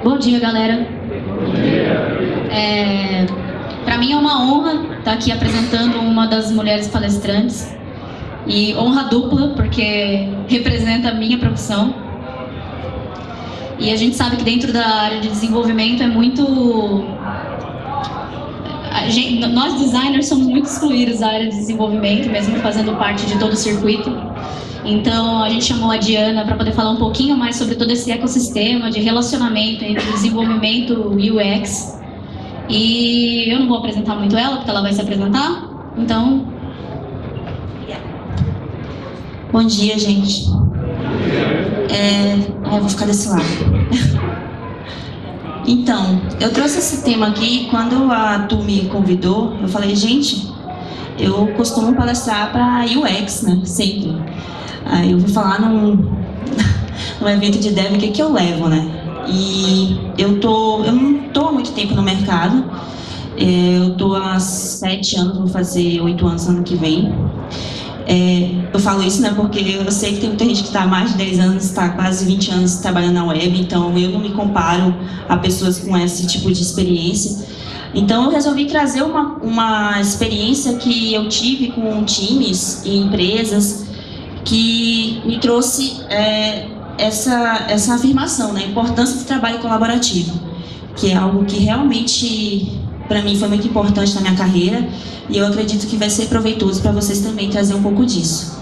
Bom dia, galera. Para mim é uma honra estar aqui apresentando uma das mulheres palestrantes. E honra dupla, porque representa a minha profissão. E a gente sabe que dentro da área de desenvolvimento é muito... Nós designers somos muito excluídos da área de desenvolvimento, mesmo fazendo parte de todo o circuito. Então a gente chamou a Diana para poder falar um pouquinho mais sobre todo esse ecossistema de relacionamento entre desenvolvimento e UX. E eu não vou apresentar muito ela, porque ela vai se apresentar. Então... Bom dia, gente. Eu vou ficar desse lado. Então, eu trouxe esse tema aqui, quando a Tu me convidou, eu falei, gente, eu costumo palestrar para UX, né, sempre. Aí eu vou falar num evento de dev, o que eu levo, né? E eu não tô há muito tempo no mercado, eu tô há 7 anos, vou fazer 8 anos ano que vem. Eu falo isso, né, porque eu sei que tem muita gente que está há mais de 10 anos, está quase 20 anos trabalhando na web, então eu não me comparo a pessoas com esse tipo de experiência. Então eu resolvi trazer uma experiência que eu tive com times e empresas que me trouxe essa afirmação, né, a importância do trabalho colaborativo, que é algo que realmente, para mim, foi muito importante na minha carreira. E eu acredito que vai ser proveitoso para vocês também trazer um pouco disso.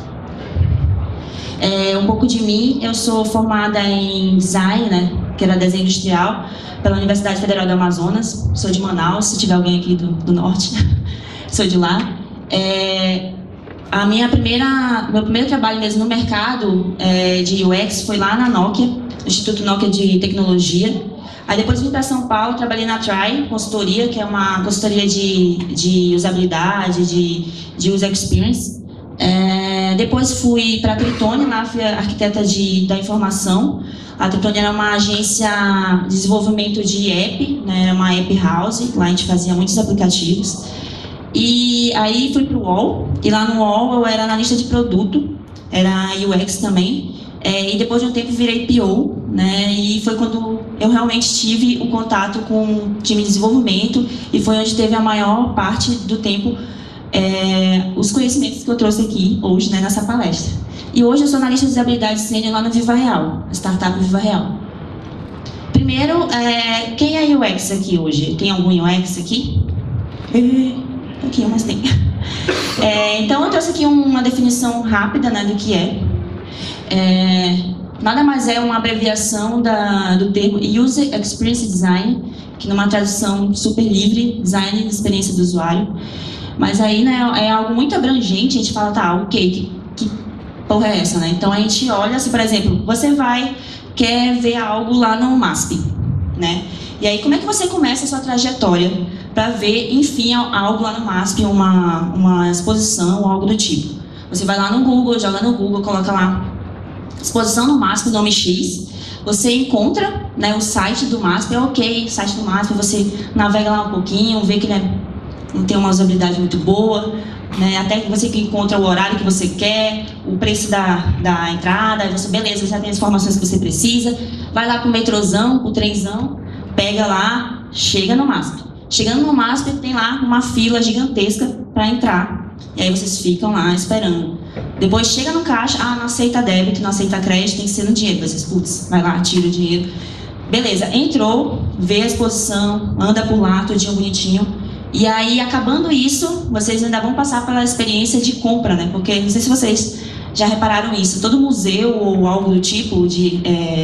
Um pouco de mim, eu sou formada em design, né, que era desenho industrial, pela Universidade Federal do Amazonas. Sou de Manaus, se tiver alguém aqui do norte, sou de lá. Meu primeiro trabalho mesmo no mercado de UX foi lá na Nokia, Instituto Nokia de Tecnologia. Aí depois vim para São Paulo, trabalhei na Try, consultoria, que é uma consultoria de usabilidade, de user experience. Depois fui para a Tritone, lá fui arquiteta da informação. A Tritone era uma agência de desenvolvimento de app, né, era uma app house, lá a gente fazia muitos aplicativos. E aí fui para o UOL, e lá no UOL eu era analista de produto, era UX também. E depois de um tempo virei PO, né, e foi quando eu realmente tive o contato com o time de desenvolvimento e foi onde teve a maior parte do tempo os conhecimentos que eu trouxe aqui hoje, né, nessa palestra. E hoje eu sou analista de usabilidade sênior lá no Viva Real, a startup Viva Real. Primeiro, quem é UX aqui hoje? Tem algum UX aqui? Aqui, mas tem. Então eu trouxe aqui uma definição rápida, né, do que é. Nada mais é uma abreviação do termo User Experience Design, que numa tradução super livre, design de experiência do usuário. Mas aí, né, é algo muito abrangente, a gente fala, tá, ok, que porra é essa, né? Então a gente olha, assim, por exemplo, você quer ver algo lá no MASP, né? E aí como é que você começa a sua trajetória para ver, enfim, algo lá no MASP, uma exposição ou algo do tipo? Você vai lá no Google, joga no Google, coloca lá exposição no MASP, nome X, você encontra, né, o site do MASP, ok, site do MASP, você navega lá um pouquinho, vê que ele não tem uma usabilidade muito boa, né, até que você encontra o horário que você quer, o preço da entrada, aí você, beleza, já tem as informações que você precisa, vai lá pro metrôzão, pro trenzão, pega lá, chega no MASP. Chegando no MASP, tem lá uma fila gigantesca para entrar, e aí vocês ficam lá esperando. Depois chega no caixa, não aceita débito, não aceita crédito, tem que ser no dinheiro. Vocês, putz, vai lá, tira o dinheiro. Beleza, entrou, vê a exposição, anda por lá, tudinho bonitinho. E aí, acabando isso, vocês ainda vão passar pela experiência de compra, né? Porque, não sei se vocês já repararam isso, todo museu ou algo do tipo de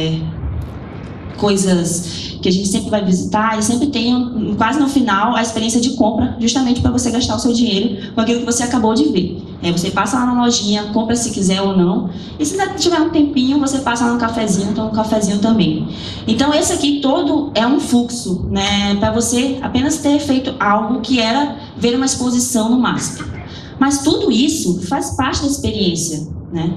coisas que a gente sempre vai visitar, e sempre tem, quase no final, a experiência de compra, justamente para você gastar o seu dinheiro com aquilo que você acabou de ver. Você passa lá na lojinha, compra se quiser ou não, e se ainda tiver um tempinho, você passa lá no cafezinho, toma um cafezinho também. Então esse aqui todo é um fluxo, né, para você apenas ter feito algo que era ver uma exposição no MASP. Mas tudo isso faz parte da experiência, né?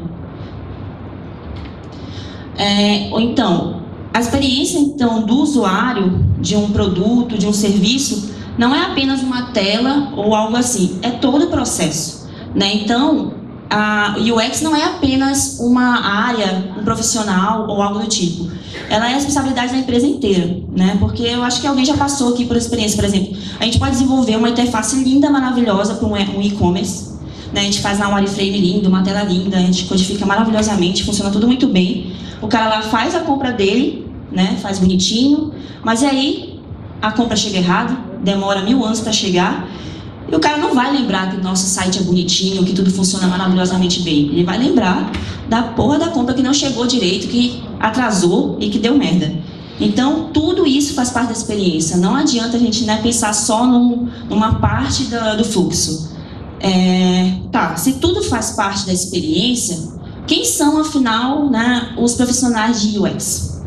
Ou então, a experiência então do usuário de um produto, de um serviço, não é apenas uma tela ou algo assim, é todo o processo, né? Então, a UX não é apenas uma área, um profissional ou algo do tipo. Ela é a responsabilidade da empresa inteira, né? Porque eu acho que alguém já passou aqui por experiência, por exemplo. A gente pode desenvolver uma interface linda, maravilhosa para um e-commerce, né? A gente faz lá um wireframe lindo, uma tela linda, a gente codifica maravilhosamente, funciona tudo muito bem. O cara lá faz a compra dele, né? Faz bonitinho, mas e aí a compra chega errada, demora 1000 anos para chegar. E o cara não vai lembrar que o nosso site é bonitinho, que tudo funciona maravilhosamente bem. Ele vai lembrar da porra da compra que não chegou direito, que atrasou e que deu merda. Então, tudo isso faz parte da experiência. Não adianta a gente, né, pensar só numa parte do fluxo. Se tudo faz parte da experiência, quem são, afinal, né, os profissionais de UX?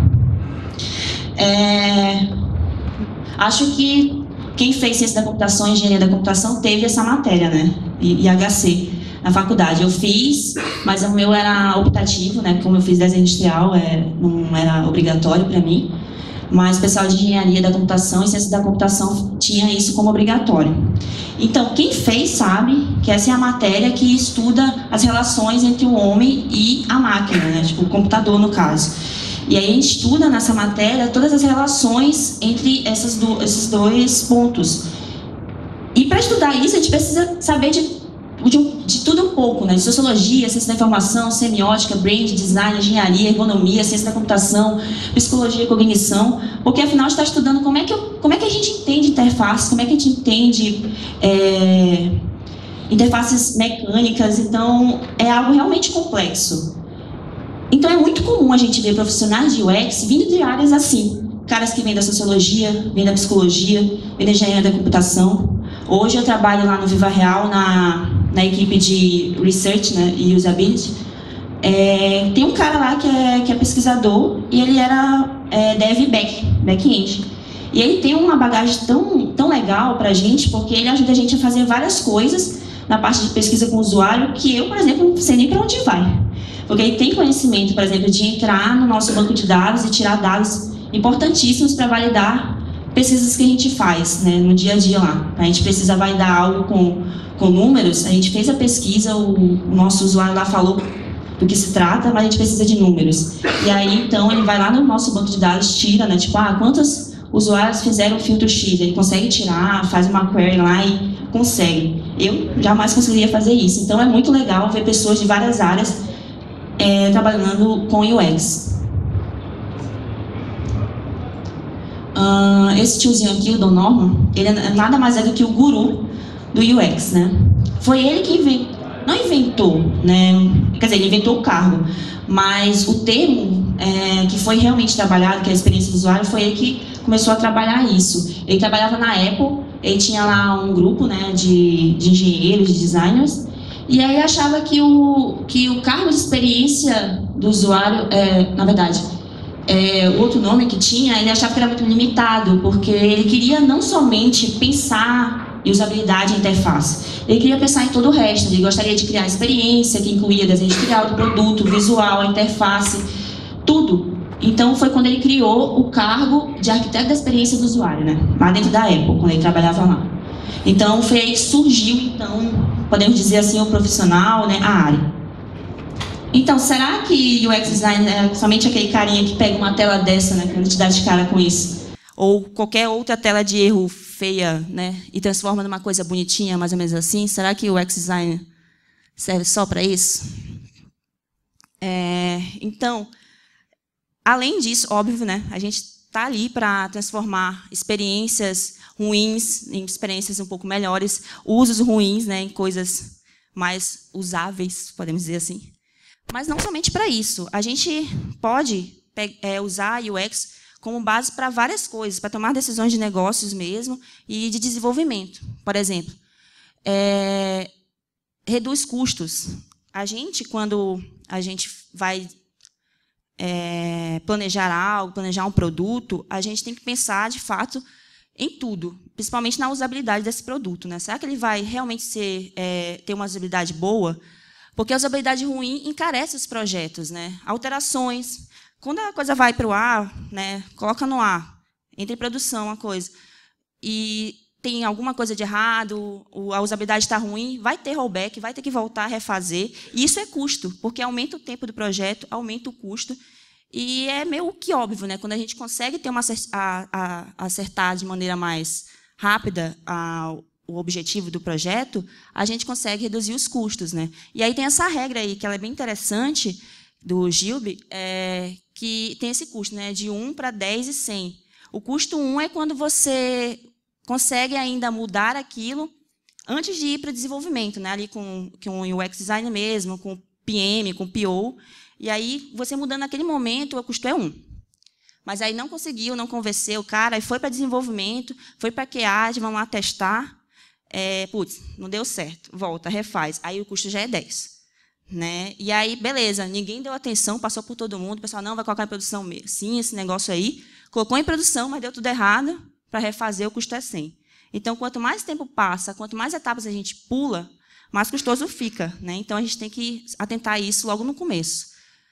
Acho que quem fez ciência da computação, engenharia da computação, teve essa matéria, né? IHC, na faculdade. Eu fiz, mas o meu era optativo, né? Como eu fiz desenho industrial, não era obrigatório para mim. Mas o pessoal de engenharia da computação e ciência da computação tinha isso como obrigatório. Então, quem fez sabe que essa é a matéria que estuda as relações entre o homem e a máquina, né? Tipo, o computador, no caso. E aí a gente estuda nessa matéria todas as relações entre esses dois pontos. E para estudar isso, a gente precisa saber de tudo um pouco, né? De sociologia, ciência da informação, semiótica, brand, design, engenharia, ergonomia, ciência da computação, psicologia e cognição, porque afinal a gente está estudando como é que a gente entende interfaces, como é que a gente entende interfaces mecânicas. Então é algo realmente complexo. Então é muito comum a gente ver profissionais de UX vindo de áreas assim, caras que vêm da sociologia, vêm da psicologia, vêm da engenharia da computação. Hoje eu trabalho lá no Viva Real, na equipe de Research, né, e Usability. Tem um cara lá que é pesquisador e ele era dev back-end. E ele tem uma bagagem tão legal pra gente, porque ele ajuda a gente a fazer várias coisas na parte de pesquisa com o usuário que eu, por exemplo, não sei nem para onde vai. Porque ele tem conhecimento, por exemplo, de entrar no nosso banco de dados e tirar dados importantíssimos para validar pesquisas que a gente faz, né, no dia a dia lá. A gente precisa validar algo com números, a gente fez a pesquisa, o nosso usuário lá falou do que se trata, mas a gente precisa de números. E aí, então, ele vai lá no nosso banco de dados, tira, né, tipo, quantos usuários fizeram o filtro X? Ele consegue tirar, faz uma query lá e consegue. Eu jamais conseguiria fazer isso. Então, é muito legal ver pessoas de várias áreas trabalhando com UX. Esse tiozinho aqui, o Don Norman, ele nada mais é do que o guru do UX, né? Foi ele que não inventou, né? Quer dizer, ele inventou o cargo, mas o termo que foi realmente trabalhado, que é a experiência do usuário, foi ele que começou a trabalhar isso. Ele trabalhava na Apple, ele tinha lá um grupo, né, de engenheiros, de designers, e aí achava que o cargo de experiência do usuário, na verdade, o outro nome que tinha, ele achava que era muito limitado, porque ele queria não somente pensar em usabilidade e interface, ele queria pensar em todo o resto. Ele gostaria de criar experiência que incluía desenho industrial do produto, visual, a interface, tudo. Então foi quando ele criou o cargo de arquiteto da experiência do usuário, né, lá dentro da Apple, quando ele trabalhava lá. Então foi aí que surgiu, então, podemos dizer assim, o profissional, né, a área. Então, será que UX design é somente aquele carinha que pega uma tela dessa, né, que a gente dá de cara com isso? Ou qualquer outra tela de erro feia, né, e transforma numa coisa bonitinha, mais ou menos assim? Será que o UX design serve só para isso? Então, além disso, óbvio, né, a gente está ali para transformar experiências ruins em experiências um pouco melhores, usos ruins, né, em coisas mais usáveis, podemos dizer assim. Mas não somente para isso. A gente pode usar a UX como base para várias coisas, para tomar decisões de negócios mesmo e de desenvolvimento. Por exemplo, reduz custos. Quando a gente vai planejar algo, planejar um produto, a gente tem que pensar, de fato, em tudo, principalmente na usabilidade desse produto, né? Será que ele vai realmente ter uma usabilidade boa? Porque a usabilidade ruim encarece os projetos, né? Alterações. Quando a coisa vai para o ar, né? Coloca no ar, entra em produção a coisa. E tem alguma coisa de errado, a usabilidade está ruim, vai ter rollback, vai ter que voltar a refazer. E isso é custo, porque aumenta o tempo do projeto, aumenta o custo. E é meio que óbvio, né? Quando a gente consegue ter acertar de maneira mais rápida o objetivo do projeto, a gente consegue reduzir os custos, né? E aí tem essa regra aí, que ela é bem interessante, do GILB, que tem esse custo, né? De 1 para 10 e 100. O custo 1 é quando você consegue ainda mudar aquilo antes de ir para o desenvolvimento, né? Ali com o UX design mesmo, com o PM, com o PO. E aí, você mudando naquele momento, o custo é 1. Mas aí não conseguiu, não convenceu o cara, aí foi para desenvolvimento, foi para QA, vamos lá testar. Putz, não deu certo, volta, refaz. Aí o custo já é 10. Né? E aí, beleza, ninguém deu atenção, passou por todo mundo, o pessoal não vai colocar em produção mesmo. Sim, esse negócio aí, colocou em produção, mas deu tudo errado, para refazer o custo é 100. Então, quanto mais tempo passa, quanto mais etapas a gente pula, mais custoso fica. Né? Então, a gente tem que atentar a isso logo no começo.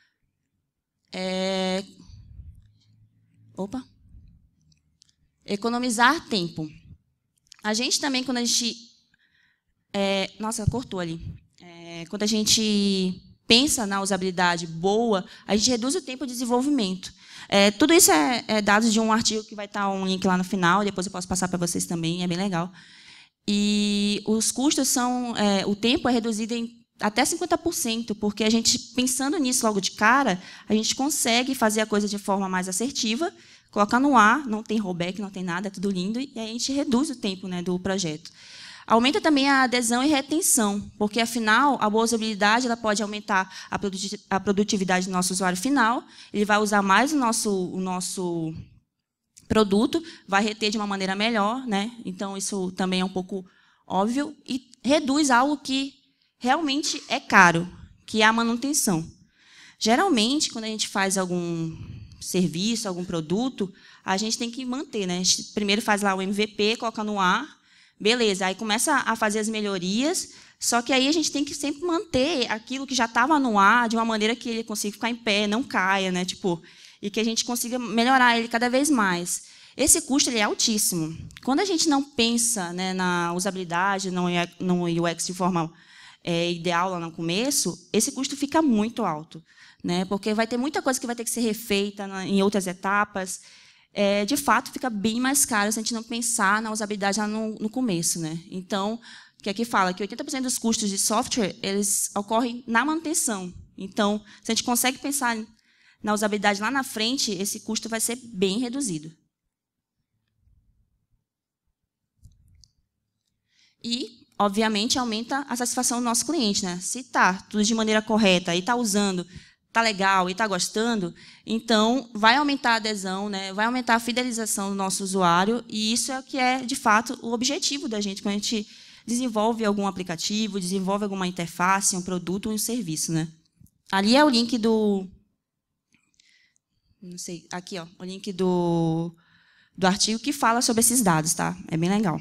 Economizar tempo. A gente também, quando a gente... nossa, cortou ali. Quando a gente pensa na usabilidade boa, a gente reduz o tempo de desenvolvimento. Tudo isso é dados de um artigo que vai estar um link lá no final, depois eu posso passar para vocês também, é bem legal. E os custos são... o tempo é reduzido em até 50%, porque a gente, pensando nisso logo de cara, a gente consegue fazer a coisa de forma mais assertiva, colocar no ar, não tem rollback, não tem nada, é tudo lindo, e a gente reduz o tempo, né, do projeto. Aumenta também a adesão e retenção, porque, afinal, a boa usabilidade ela pode aumentar a produtividade do nosso usuário final, ele vai usar mais o nosso produto, vai reter de uma maneira melhor, né? Então, isso também é um pouco óbvio, e reduz algo que realmente é caro, que é a manutenção. Geralmente, quando a gente faz algum serviço, algum produto, a gente tem que manter, né? A gente primeiro faz lá o MVP, coloca no ar, beleza, aí começa a fazer as melhorias, só que aí a gente tem que sempre manter aquilo que já estava no ar de uma maneira que ele consiga ficar em pé, não caia, né? E que a gente consiga melhorar ele cada vez mais. Esse custo ele é altíssimo. Quando a gente não pensa, né, na usabilidade, no UX de forma ideal lá no começo, esse custo fica muito alto, né? Porque vai ter muita coisa que vai ter que ser refeita em outras etapas. De fato, fica bem mais caro se a gente não pensar na usabilidade lá no começo, né? Então, que aqui fala que 80% dos custos de software eles ocorrem na manutenção. Então, se a gente consegue pensar na usabilidade lá na frente, esse custo vai ser bem reduzido. E, obviamente, aumenta a satisfação do nosso cliente, né? Se está tudo de maneira correta e está usando, está legal e está gostando, então vai aumentar a adesão, né? Vai aumentar a fidelização do nosso usuário, e isso é o que é, de fato, o objetivo da gente quando a gente desenvolve algum aplicativo, desenvolve alguma interface, um produto ou um serviço, né? Ali é o link do... Não sei, aqui, ó, o link do artigo que fala sobre esses dados, tá? É bem legal.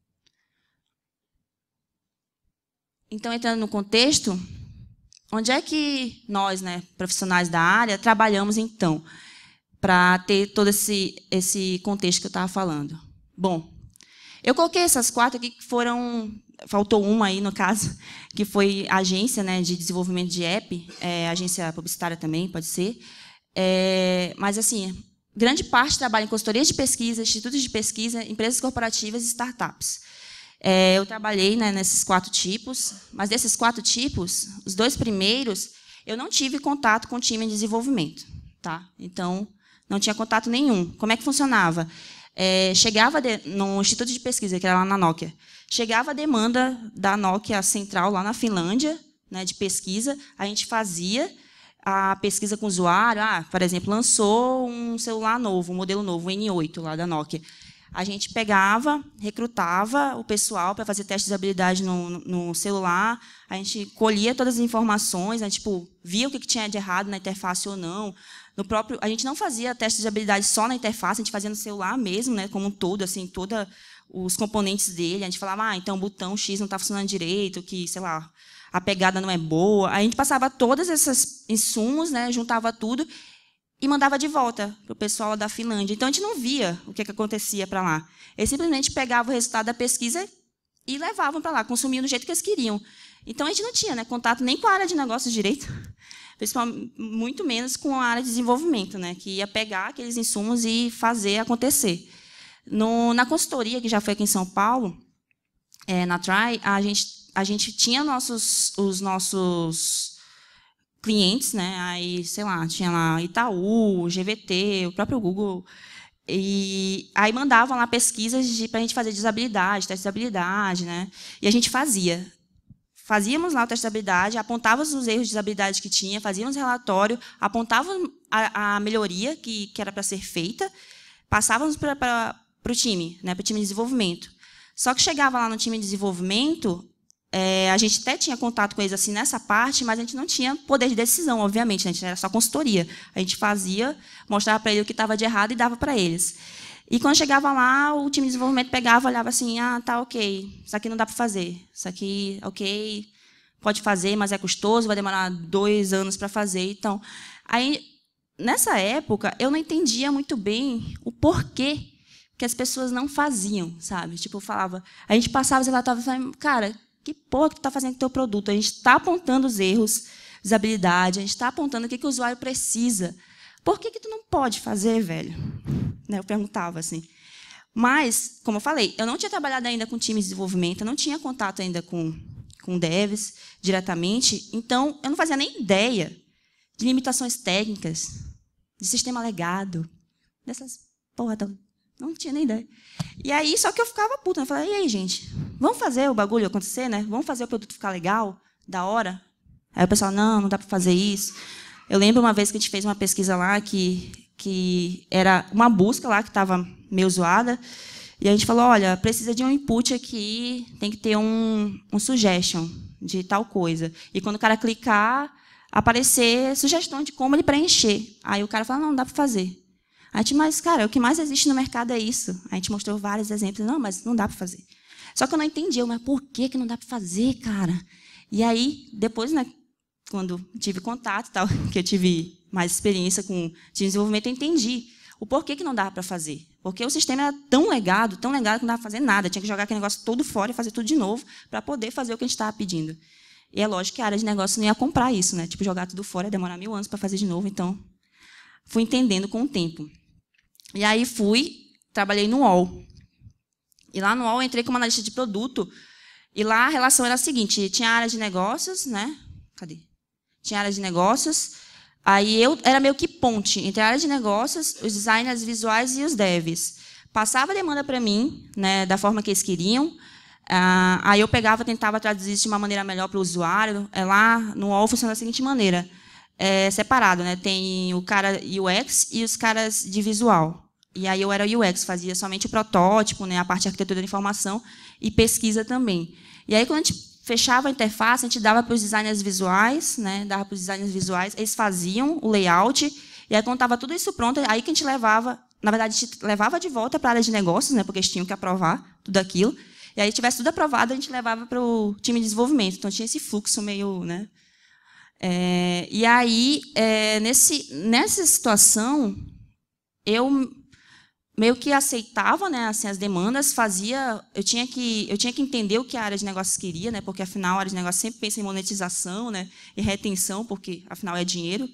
Então, entrando no contexto, onde é que nós, né, profissionais da área, trabalhamos, então, para ter todo esse contexto que eu estava falando? Bom, eu coloquei essas 4 aqui que foram... Faltou uma aí, no caso, que foi a agência, né, de desenvolvimento de app, agência publicitária também, pode ser. Mas, assim, grande parte trabalha em consultorias de pesquisa, institutos de pesquisa, empresas corporativas e startups. Eu trabalhei, né, nesses 4 tipos, mas desses 4 tipos, os 2 primeiros, eu não tive contato com o time de desenvolvimento. Tá? Então, não tinha contato nenhum. Como é que funcionava? Chegava no instituto de pesquisa, que era lá na Nokia, chegava a demanda da Nokia Central, lá na Finlândia, né, de pesquisa, a gente fazia a pesquisa com o usuário. Por exemplo, lançou um celular novo, um modelo novo, o N8, lá da Nokia. A gente pegava, recrutava o pessoal para fazer testes de habilidade no celular, a gente colhia todas as informações, né, via o que tinha de errado na interface ou não. A gente não fazia testes de habilidade só na interface, a gente fazia no celular mesmo, né, como um todo, assim, todos os componentes dele. A gente falava, então o botão X não está funcionando direito, que, sei lá, a pegada não é boa. A gente passava todos esses insumos, né, juntava tudo e mandava de volta para o pessoal da Finlândia. Então, a gente não via o que acontecia para lá. Eles simplesmente pegavam o resultado da pesquisa e levavam para lá, consumiam do jeito que eles queriam. Então, a gente não tinha, né, contato nem com a área de negócios direito, principalmente, muito menos com a área de desenvolvimento, né, que ia pegar aqueles insumos e fazer acontecer. Na consultoria, que já foi aqui em São Paulo, na Try, a gente tinha os nossos clientes, né? Aí, sei lá, tinha lá Itaú, GVT, o próprio Google, e aí mandavam lá pesquisas para a gente fazer de usabilidade, teste de usabilidade, né? E a gente fazia. Fazíamos lá o teste de usabilidade, apontávamos os erros de usabilidade que tinha, fazíamos relatório, apontávamos a melhoria que era para ser feita, passávamos para o time, né? Para o time de desenvolvimento. Só que chegava lá no time de desenvolvimento, a gente até tinha contato com eles assim nessa parte, mas a gente não tinha poder de decisão, obviamente, né? A gente era só consultoria. A gente fazia, mostrava para eles o que estava de errado e dava para eles. E quando chegava lá, o time de desenvolvimento pegava, olhava assim, tá ok, isso aqui não dá para fazer, isso aqui, ok, pode fazer, mas é custoso, vai demorar 2 anos para fazer. Então, aí, nessa época, eu não entendia muito bem o porquê que as pessoas não faziam, sabe? Tipo, eu falava, a gente passava os relatórios e falava, cara, que porra que tu está fazendo com o teu produto? A gente está apontando os erros, usabilidade, a gente está apontando o que o usuário precisa. Por que tu não pode fazer, velho? Né, eu perguntava assim. Mas, como eu falei, eu não tinha trabalhado ainda com times de desenvolvimento, eu não tinha contato ainda com devs diretamente, então eu não fazia nem ideia de limitações técnicas, de sistema legado, dessas porra, não tinha nem ideia. E aí, só que eu ficava puta, né? Eu falei, e aí, gente, vamos fazer o bagulho acontecer, né? Vamos fazer o produto ficar legal, da hora? Aí o pessoal, não dá para fazer isso. Eu lembro uma vez que a gente fez uma pesquisa lá que era uma busca lá que estava meio zoada, e a gente falou, olha, precisa de um input aqui, tem que ter um suggestion de tal coisa. E quando o cara clicar, aparecer sugestão de como ele preencher. Aí o cara fala, não dá para fazer. A gente, mas, cara, o que mais existe no mercado é isso. A gente mostrou vários exemplos. Não, mas não dá para fazer. Só que eu não entendi. Mas por que não dá para fazer, cara? E aí, depois, né, quando tive contato, tal, que eu tive mais experiência com desenvolvimento, eu entendi o porquê que não dava para fazer. Porque o sistema era tão legado que não dava para fazer nada. Tinha que jogar aquele negócio todo fora e fazer tudo de novo para poder fazer o que a gente estava pedindo. E é lógico que a área de negócio não ia comprar isso, né? Tipo, jogar tudo fora ia demorar 1000 anos para fazer de novo. Então, fui entendendo com o tempo. E aí trabalhei no UOL. E lá no UOL eu entrei como analista de produto. E lá a relação era a seguinte, tinha a área de negócios, né? Cadê? Tinha a área de negócios. Aí eu era meio que ponte entre a área de negócios, os designers visuais e os devs. Passava a demanda para mim, né, da forma que eles queriam. Aí eu pegava, tentava traduzir isso de uma maneira melhor para o usuário. Lá no UOL funciona da seguinte maneira. Separado, né? Tem o cara UX e os caras de visual. E aí eu era UX, fazia somente o protótipo, né? A parte de arquitetura da informação e pesquisa também. E aí, quando a gente fechava a interface, a gente dava para os designers visuais, né? Dava para os designers visuais, eles faziam o layout, e aí, quando estava tudo isso pronto, aí que a gente levava, na verdade, a gente levava de volta para a área de negócios, né? Porque eles tinham que aprovar tudo aquilo. E aí, tivesse tudo aprovado, a gente levava para o time de desenvolvimento. Então, tinha esse fluxo meio, né? E aí, nessa situação, eu meio que aceitava, né, assim, as demandas, eu tinha que entender o que a área de negócios queria, né, porque, afinal, a área de negócios sempre pensa em monetização, né, e retenção, porque, afinal, é dinheiro.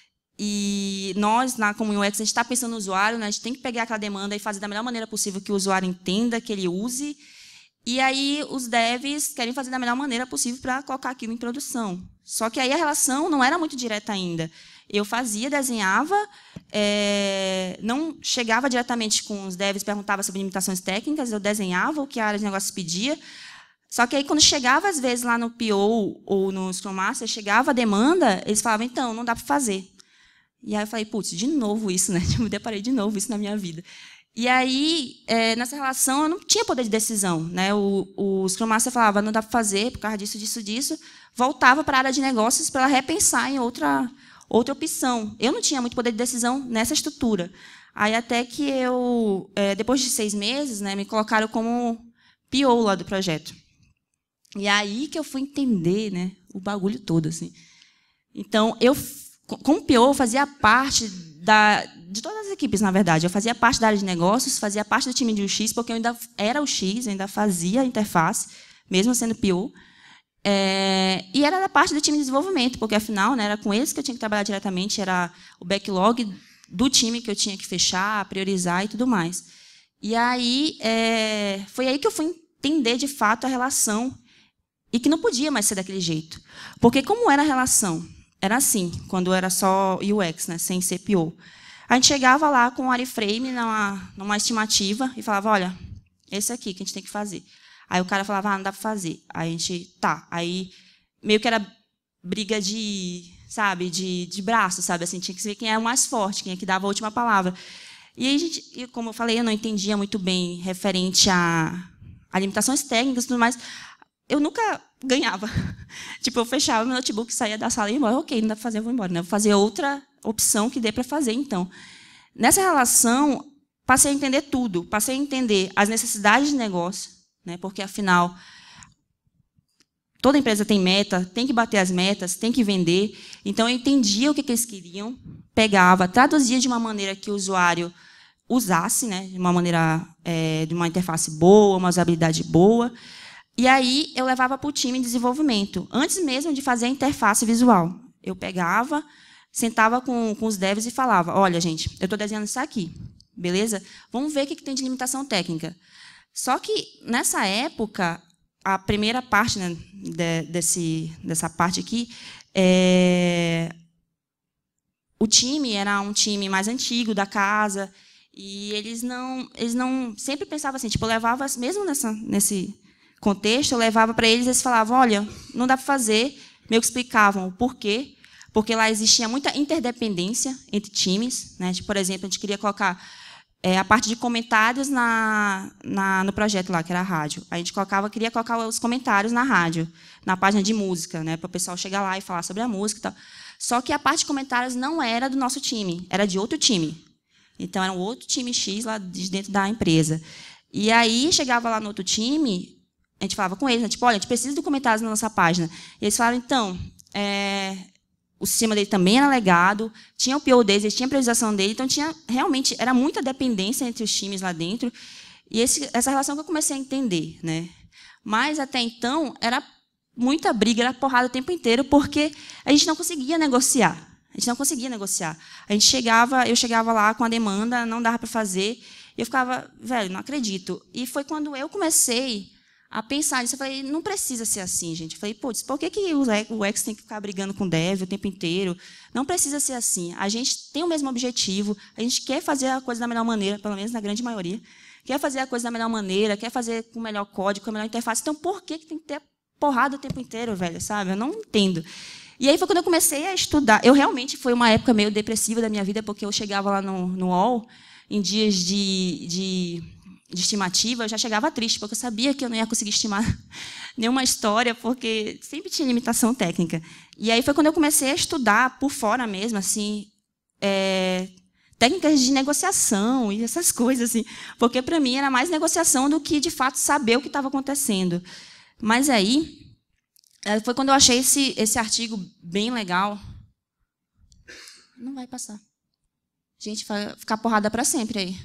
E nós, como UX, a gente está pensando no usuário, né, a gente tem que pegar aquela demanda e fazer da melhor maneira possível que o usuário entenda, que ele use. E aí os devs querem fazer da melhor maneira possível para colocar aquilo em produção. Só que aí a relação não era muito direta ainda. Eu fazia, desenhava, não chegava diretamente com os devs, perguntava sobre limitações técnicas, eu desenhava o que a área de negócios pedia. Só que aí, quando chegava, às vezes, lá no PO ou no Scrum Master, chegava a demanda, eles falavam, então, não dá para fazer. E aí eu falei, putz, de novo isso, né? Eu me deparei de novo isso na minha vida. E aí, nessa relação, eu não tinha poder de decisão, né? O Scrum Master falava, não dá para fazer, por causa disso, disso, disso. Voltava para a área de negócios para ela repensar em outra opção. Eu não tinha muito poder de decisão nessa estrutura. Aí, até que depois de 6 meses, né, me colocaram como PO lá do projeto. E aí que eu fui entender, né, o bagulho todo, assim. Então, como PO, eu fazia parte de todas as equipes, na verdade. Eu fazia parte da área de negócios, fazia parte do time de UX, porque eu ainda era UX, eu ainda fazia a interface, mesmo sendo PO. E era da parte do time de desenvolvimento, porque, afinal, né, era com eles que eu tinha que trabalhar diretamente, era o backlog do time que eu tinha que fechar, priorizar e tudo mais. E aí, foi aí que eu fui entender, de fato, a relação, e que não podia mais ser daquele jeito. Porque como era a relação? Era assim, quando era só UX, né, sem ser PO. A gente chegava lá com o wireframe numa estimativa e falava, olha, esse aqui que a gente tem que fazer. Aí o cara falava, não dá para fazer. Aí a gente, tá. Aí meio que era briga de braço, sabe? Assim, tinha que ver quem era o mais forte, quem é que dava a última palavra. E aí, como eu falei, eu não entendia muito bem referente a limitações técnicas e tudo mais. Eu nunca ganhava. Tipo, eu fechava meu notebook, saía da sala e ia embora. Ok, não dá para fazer, eu vou embora. Né? Vou fazer outra opção que dê para fazer, então. Nessa relação, passei a entender tudo. Passei a entender as necessidades de negócio, né? Porque, afinal, toda empresa tem meta, tem que bater as metas, tem que vender. Então, eu entendia o que eles queriam, pegava, traduzia de uma maneira que o usuário usasse, né? De uma maneira, de uma interface boa, uma usabilidade boa. E aí, eu levava para o time de desenvolvimento, antes mesmo de fazer a interface visual. Eu pegava, sentava com os devs e falava, olha, gente, eu estou desenhando isso aqui, beleza? Vamos ver o que tem de limitação técnica. Só que, nessa época, a primeira parte, né, dessa parte aqui, o time era um time mais antigo da casa, e eles não sempre pensavam assim, tipo, eu levava, mesmo nesse contexto, eu levava para eles falavam, olha, não dá para fazer, meio que explicavam o porquê, porque lá existia muita interdependência entre times, né? Tipo, por exemplo, a gente queria colocar a parte de comentários no projeto lá, que era a rádio. A gente queria colocar os comentários na rádio, na página de música, né? Para o pessoal chegar lá e falar sobre a música e tal. Só que a parte de comentários não era do nosso time, era de outro time. Então, era um outro time X lá de dentro da empresa. E aí, chegava lá no outro time, a gente falava com eles, né? Tipo, olha, a gente precisa de comentários na nossa página. E eles falaram, então, o sistema dele também era legado, tinha o PO deles, tinha a priorização dele, então realmente era muita dependência entre os times lá dentro. E essa relação que eu comecei a entender, né? Mas, até então, era muita briga, era porrada o tempo inteiro, porque a gente não conseguia negociar. Eu chegava lá com a demanda, não dava para fazer, e eu ficava, velho, não acredito. E foi quando eu comecei a pensar nisso. Eu falei, não precisa ser assim, gente. Eu falei, putz, por que o UX tem que ficar brigando com o dev o tempo inteiro? Não precisa ser assim. A gente tem o mesmo objetivo, a gente quer fazer a coisa da melhor maneira, pelo menos na grande maioria, quer fazer a coisa da melhor maneira, quer fazer com o melhor código, com a melhor interface. Então, por que tem que ter porrada o tempo inteiro, velho? Sabe? Eu não entendo. E aí foi quando eu comecei a estudar. Eu realmente, foi uma época meio depressiva da minha vida, porque eu chegava lá no UOL, em dias de estimativa, eu já chegava triste, porque eu sabia que eu não ia conseguir estimar nenhuma história, porque sempre tinha limitação técnica. E aí foi quando eu comecei a estudar por fora mesmo, assim, técnicas de negociação e essas coisas, assim, porque para mim era mais negociação do que de fato saber o que estava acontecendo. Mas aí foi quando eu achei esse artigo bem legal. Não vai passar. Gente, vai ficar porrada para sempre aí.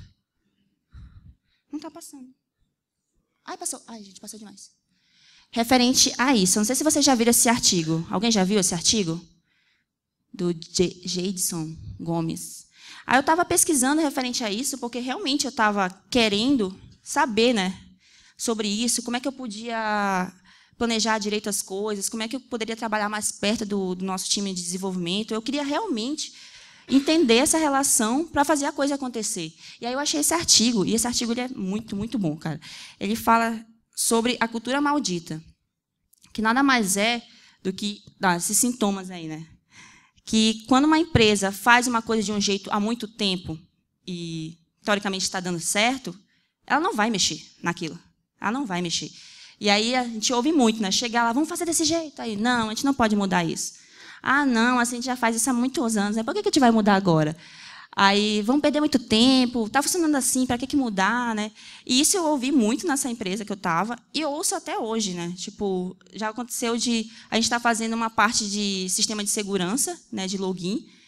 Não está passando. Ai, passou. Ai, gente, passou demais. Referente a isso. Não sei se vocês já viram esse artigo. Alguém já viu esse artigo? Do Jadson Gomes. Aí eu estava pesquisando referente a isso, porque realmente eu estava querendo saber, né, sobre isso, como é que eu podia planejar direito as coisas, como é que eu poderia trabalhar mais perto do nosso time de desenvolvimento. Eu queria realmente entender essa relação para fazer a coisa acontecer. E aí eu achei esse artigo, e esse artigo ele é muito, muito bom, cara. Ele fala sobre a cultura maldita, que nada mais é do que esses sintomas aí, né? Que quando uma empresa faz uma coisa de um jeito há muito tempo e, teoricamente, está dando certo, ela não vai mexer naquilo. Ela não vai mexer. E aí a gente ouve muito, né? Chegar lá, vamos fazer desse jeito. Aí, não, a gente não pode mudar isso. Ah, não, assim, a gente já faz isso há muitos anos, né? Por que a gente vai mudar agora? Aí, vamos perder muito tempo, está funcionando assim, para que mudar, né? E isso eu ouvi muito nessa empresa que eu estava, e eu ouço até hoje, né? Tipo, já aconteceu a gente está fazendo uma parte de sistema de segurança, né, de login,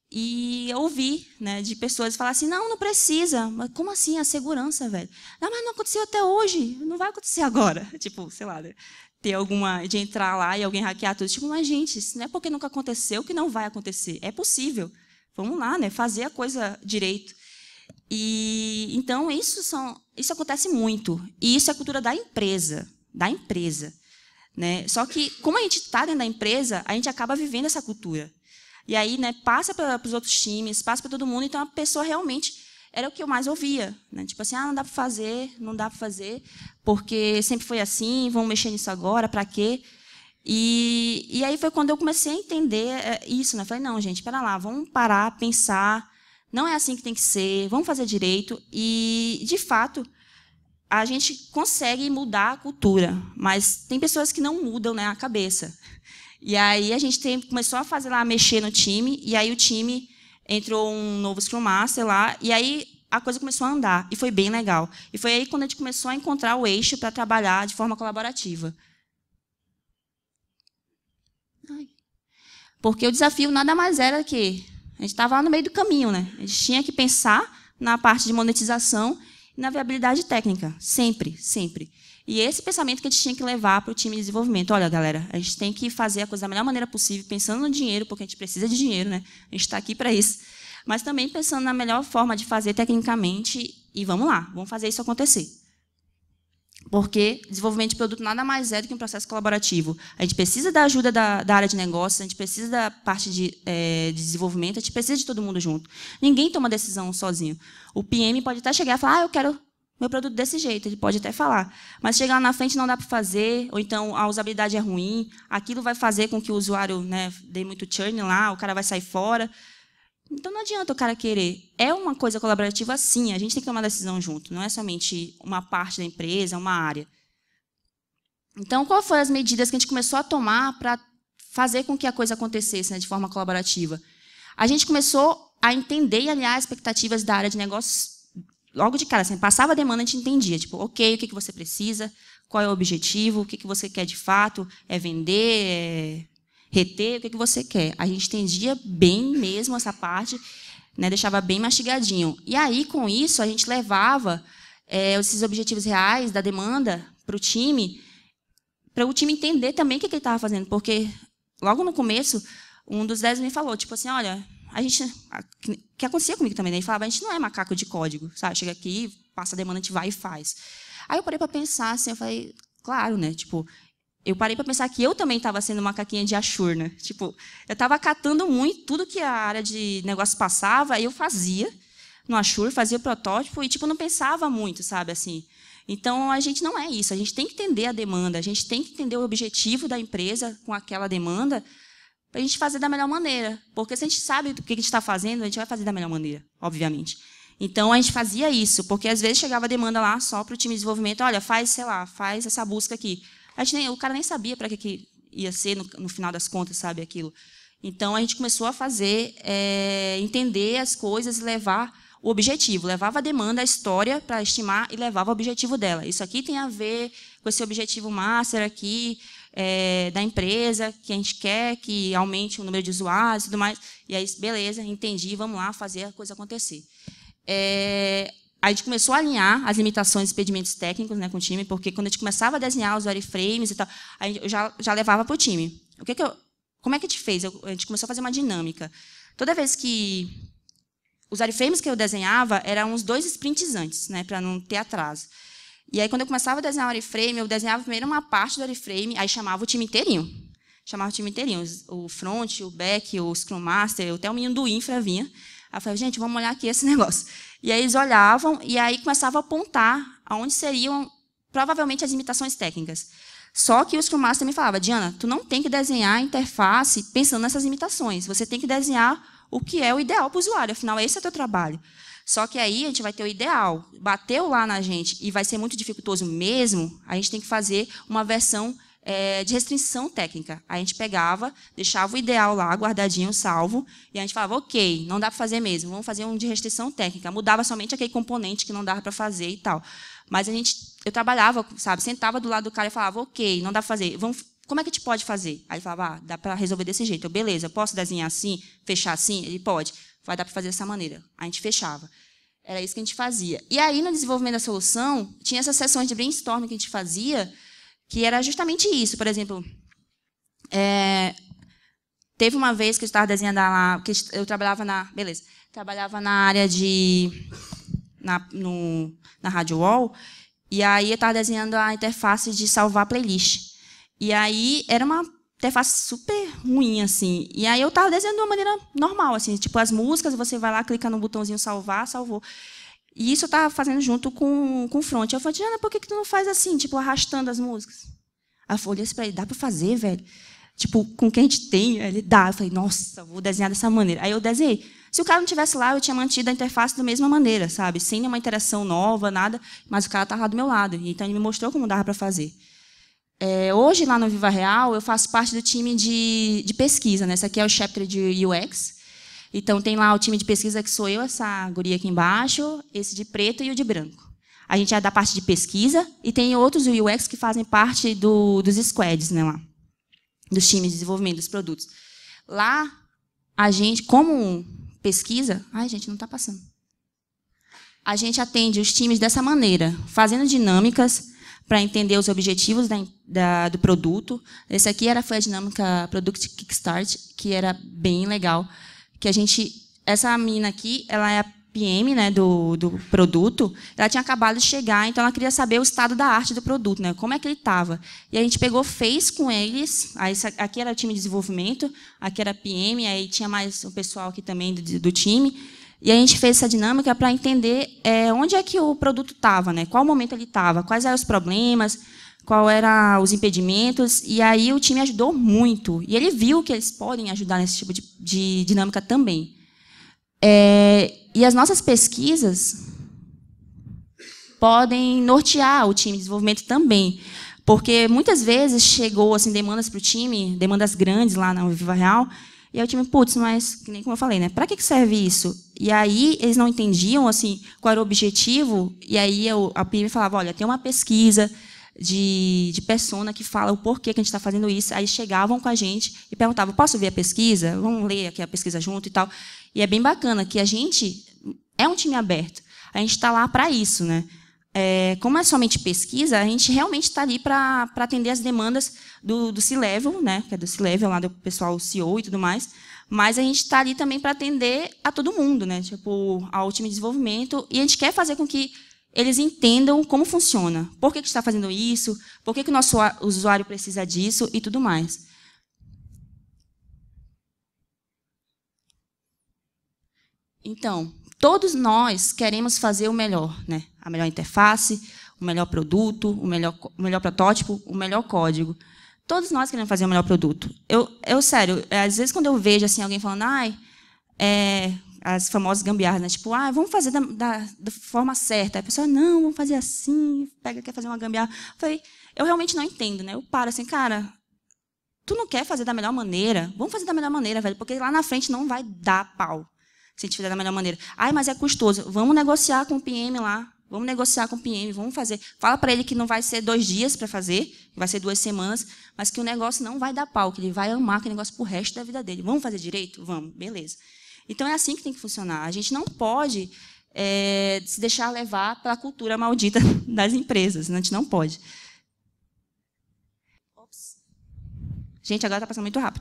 E ouvi, né, de pessoas falar assim, não precisa. Mas como assim? A segurança, velho? Não, mas não aconteceu até hoje, não vai acontecer agora. Tipo, sei lá, né, ter alguma... de entrar lá e alguém hackear tudo. Tipo, mas, gente, isso não é porque nunca aconteceu que não vai acontecer. É possível. Vamos lá, né, fazer a coisa direito. E então, isso acontece muito. E isso é a cultura da empresa. Né? Só que, como a gente está dentro da empresa, a gente acaba vivendo essa cultura. E aí, né, passa para os outros times, passa para todo mundo. Então, a pessoa realmente era o que eu mais ouvia. Né? Tipo assim, não dá para fazer, não dá para fazer, porque sempre foi assim, vamos mexer nisso agora, para quê? E aí foi quando eu comecei a entender isso. Né? Falei, não, gente, espera lá, vamos parar, pensar. Não é assim que tem que ser, vamos fazer direito. E, de fato, a gente consegue mudar a cultura, mas tem pessoas que não mudam, né, a cabeça. E aí a gente começou a fazer lá, mexer no time, e aí o time entrou um novo Scrum Master lá, e aí a coisa começou a andar, e foi bem legal. E foi aí quando a gente começou a encontrar o eixo para trabalhar de forma colaborativa. Porque o desafio nada mais era que a gente estava lá no meio do caminho, né? A gente tinha que pensar na parte de monetização e na viabilidade técnica, sempre, sempre. E esse pensamento que a gente tinha que levar para o time de desenvolvimento. Olha, galera, a gente tem que fazer a coisa da melhor maneira possível, pensando no dinheiro, porque a gente precisa de dinheiro, né? A gente está aqui para isso. Mas também pensando na melhor forma de fazer tecnicamente, e vamos lá, vamos fazer isso acontecer. Porque desenvolvimento de produto nada mais é do que um processo colaborativo. A gente precisa da ajuda da área de negócios, a gente precisa da parte de desenvolvimento, a gente precisa de todo mundo junto. Ninguém toma decisão sozinho. O PM pode até chegar e falar, eu quero meu produto desse jeito, ele pode até falar. Mas chegar lá na frente não dá para fazer, ou então a usabilidade é ruim, aquilo vai fazer com que o usuário, né, dê muito churn lá, o cara vai sair fora. Então, não adianta o cara querer. É uma coisa colaborativa, sim. A gente tem que tomar decisão junto. Não é somente uma parte da empresa, uma área. Então, quais foram as medidas que a gente começou a tomar para fazer com que a coisa acontecesse, né, de forma colaborativa? A gente começou a entender e alinhar as expectativas da área de negócios logo de cara. Assim, passava a demanda, a gente entendia. Tipo, ok, o que você precisa, qual é o objetivo, o que você quer de fato, é vender, reter, o que você quer. A gente entendia bem mesmo essa parte, né, deixava bem mastigadinho. E aí, com isso, a gente levava esses objetivos reais da demanda para o time entender também o que ele estava fazendo. Porque, logo no começo, um dos 10 me falou, tipo assim, olha, o que acontecia comigo também, né? Ele falava, a gente não é macaco de código, sabe? Chega aqui, passa a demanda, a gente vai e faz. Aí eu parei para pensar, assim, eu falei, claro, né? Tipo, eu parei para pensar que eu também estava sendo macaquinha de Ashur, né? Tipo, eu estava catando muito tudo que a área de negócio passava, aí eu fazia no Ashur, fazia o protótipo e tipo não pensava muito, sabe, assim. Então a gente não é isso, a gente tem que entender a demanda, a gente tem que entender o objetivo da empresa com aquela demanda para a gente fazer da melhor maneira, porque se a gente sabe o que a gente está fazendo, a gente vai fazer da melhor maneira, obviamente. Então a gente fazia isso, porque às vezes chegava a demanda lá só para o time de desenvolvimento, olha, faz, sei lá, faz essa busca aqui. O cara nem sabia para que ia ser no final das contas, sabe, aquilo. Então, a gente começou a fazer, entender as coisas e levar o objetivo. Levava a demanda, a história para estimar e levava o objetivo dela. Isso aqui tem a ver com esse objetivo master aqui da empresa, que a gente quer que aumente o número de usuários e tudo mais. E aí, beleza, entendi, vamos lá fazer a coisa acontecer. A gente começou a alinhar as limitações e impedimentos técnicos, né, com o time, porque quando a gente começava a desenhar os wireframes e tal, eu já levava para o time. Como é que a gente fez? A gente começou a fazer uma dinâmica. Toda vez que os wireframes que eu desenhava eram uns 2 sprints antes, né, para não ter atraso. E aí, quando eu começava a desenhar o wireframe, eu desenhava primeiro uma parte do wireframe, aí chamava o time inteirinho. O front, o back, o Scrum Master, até o menino do infra vinha. Aí eu falei, gente, vamos olhar aqui esse negócio. E aí eles olhavam e aí começavam a apontar aonde seriam provavelmente as limitações técnicas. Só que o Scrum Master me falava, Diana, tu não tem que desenhar a interface pensando nessas limitações. Você tem que desenhar o que é o ideal para o usuário. Afinal, esse é o teu trabalho. Só que aí a gente vai ter o ideal. Bateu lá na gente e vai ser muito dificultoso mesmo, a gente tem que fazer uma versão de restrição técnica. A gente pegava, deixava o ideal lá, guardadinho, salvo, e a gente falava, ok, não dá para fazer mesmo, vamos fazer um de restrição técnica. Mudava somente aquele componente que não dava para fazer e tal. Mas eu trabalhava, sabe, sentava do lado do cara e falava, ok, não dá para fazer, vamos como é que a gente pode fazer? Aí ele falava, dá para resolver desse jeito. Eu, beleza, eu posso desenhar assim, fechar assim? Ele, pode. Vai dar para fazer dessa maneira. A gente fechava. Era isso que a gente fazia. E aí, no desenvolvimento da solução, tinha essas sessões de brainstorming que a gente fazia, que era justamente isso. Por exemplo, teve uma vez que eu estava desenhando lá, que eu trabalhava na área na Rádio Wall, e aí eu estava desenhando a interface de salvar playlist. E aí era uma interface super ruim, assim. E aí eu estava desenhando de uma maneira normal, assim, tipo, as músicas, você vai lá, clica no botãozinho salvar, salvou. E isso eu estava fazendo junto com o front. Eu falei, Diana, por que tu não faz assim, tipo, arrastando as músicas? Aí eu olhei assim para ele, dá para fazer, velho? Tipo, com o que a gente tem, ele dá. Eu falei, nossa, vou desenhar dessa maneira. Aí eu desenhei. Se o cara não tivesse lá, eu tinha mantido a interface da mesma maneira, sabe? Sem nenhuma interação nova, nada, mas o cara estava lá do meu lado. Então, ele me mostrou como dava para fazer. Hoje, lá no Viva Real, eu faço parte do time de pesquisa. Né? Esse aqui é o chapter de UX. Então, tem lá o time de pesquisa, que sou eu, essa guria aqui embaixo, esse de preto e o de branco. A gente é da parte de pesquisa, e tem outros UX que fazem parte dos squads, né, lá, dos times de desenvolvimento dos produtos. Lá, a gente, como pesquisa... Ai, gente, não está passando. A gente atende os times dessa maneira, fazendo dinâmicas para entender os objetivos do produto. Esse aqui foi a dinâmica Product Kickstart, que era bem legal. Que essa menina aqui, ela é a PM, né, do produto. Ela tinha acabado de chegar, então ela queria saber o estado da arte do produto, né, como é que ele estava. E a gente fez com eles. Aí, aqui era o time de desenvolvimento, aqui era a PM, aí tinha mais um pessoal aqui também do time. E a gente fez essa dinâmica para entender onde é que o produto estava, né? Qual momento ele estava, quais eram os problemas, quais eram os impedimentos. E aí o time ajudou muito. E ele viu que eles podem ajudar nesse tipo de dinâmica também. E as nossas pesquisas podem nortear o time de desenvolvimento também. Porque muitas vezes chegou assim, demandas para o time, demandas grandes lá na Viva Real, e aí o time, putz, mas, que nem como eu falei, né? Para que serve isso? E aí eles não entendiam assim, qual era o objetivo, e aí a PM falava, olha, tem uma pesquisa de persona que fala o porquê que a gente está fazendo isso. Aí chegavam com a gente e perguntavam, posso ver a pesquisa? Vamos ler aqui a pesquisa junto e tal. E é bem bacana que a gente é um time aberto. A gente está lá para isso, né? Como é somente pesquisa, a gente realmente está ali para atender as demandas do C-Level, né, que é do C-Level, lá do pessoal CEO e tudo mais, mas a gente está ali também para atender a todo mundo, né, tipo, ao time de desenvolvimento, e a gente quer fazer com que eles entendam como funciona, por que a gente está fazendo isso, por que o nosso usuário precisa disso e tudo mais. Então, todos nós queremos fazer o melhor, né? A melhor interface, o melhor produto, o melhor protótipo, o melhor código. Todos nós queremos fazer o melhor produto. Sério, às vezes quando eu vejo assim, alguém falando, as famosas gambiarras, né? Tipo, vamos fazer da forma certa. Aí a pessoa, não, vamos fazer assim, quer fazer uma gambiarra. Eu realmente não entendo, né? Eu paro assim, cara, tu não quer fazer da melhor maneira? Vamos fazer da melhor maneira, velho, porque lá na frente não vai dar pau. Se a gente fizer da melhor maneira. Mas é custoso. Vamos negociar com o PM lá. Vamos negociar com o PM, vamos fazer. Fala para ele que não vai ser 2 dias para fazer, que vai ser 2 semanas, mas que o negócio não vai dar pau, que ele vai amar aquele negócio para o resto da vida dele. Vamos fazer direito? Vamos, beleza. Então, é assim que tem que funcionar. A gente não pode se deixar levar pela cultura maldita das empresas. A gente não pode. Ops. Gente, agora está passando muito rápido.